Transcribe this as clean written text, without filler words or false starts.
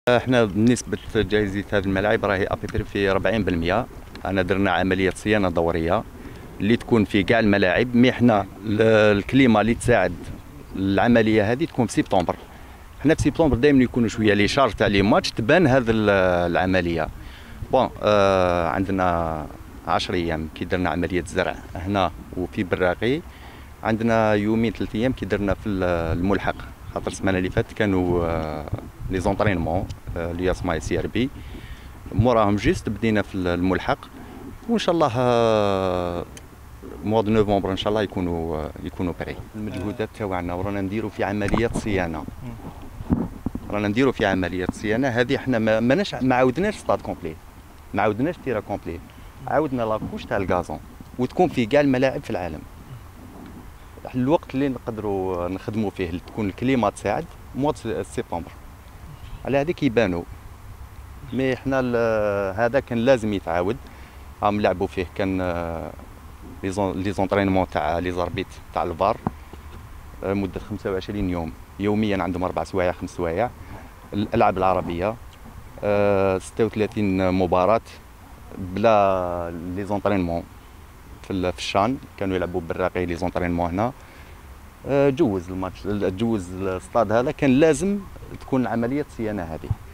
احنا بالنسبه لجائزه هذه الملاعب راهي ابيبري في 40%. انا درنا عمليه صيانه دوريه اللي تكون في كاع الملاعب، مي احنا الكليمه اللي تساعد العمليه هذه تكون في سبتمبر. احنا في سبتمبر دائما يكونوا شويه لي شارج تاع لي ماتش تبان هذه العمليه. بون عندنا 10 ايام كي درنا عمليه زرع هنا وفي براقي، عندنا يومين 3 ايام كي درنا في الملحق، خاطر السمانه اللي فاتت كانوا لي زونطرينمون اللي اسمها سي ار بي، موراهم جيست بدينا في الملحق، وان شاء الله مود نوفمبر ان شاء الله يكونوا بري. المجهودات تاعنا ورانا نديروا في عمليات صيانه، هذه احنا ما عاودناش ستاد كومبلي، ما عاودناش تيرا كومبلي، عاودنا لاكوش تاع الغازون وتكون في كاع الملاعب في العالم. الوقت اللي نقدروا نخدموا فيه تكون الكليمه تساعد مود سبتمبر، على هذيك يبانوا. مي احنا هذا كان لازم يتعاود، هم لعبوا فيه كان لي زونطرينمون تاع لي زاربيت تاع الفار مده 25 يوم، يوميا عندهم 4 سوايع 5 سوايع. الالعاب العربيه 36 مباراه بلا لي زونطرينمون في الشان، كانوا يلعبوا بالراقي لي زونطرينمون هنا. جوز الماتش، جوز الستاد هذا، كان لازم تكون عمليه صيانه هذه.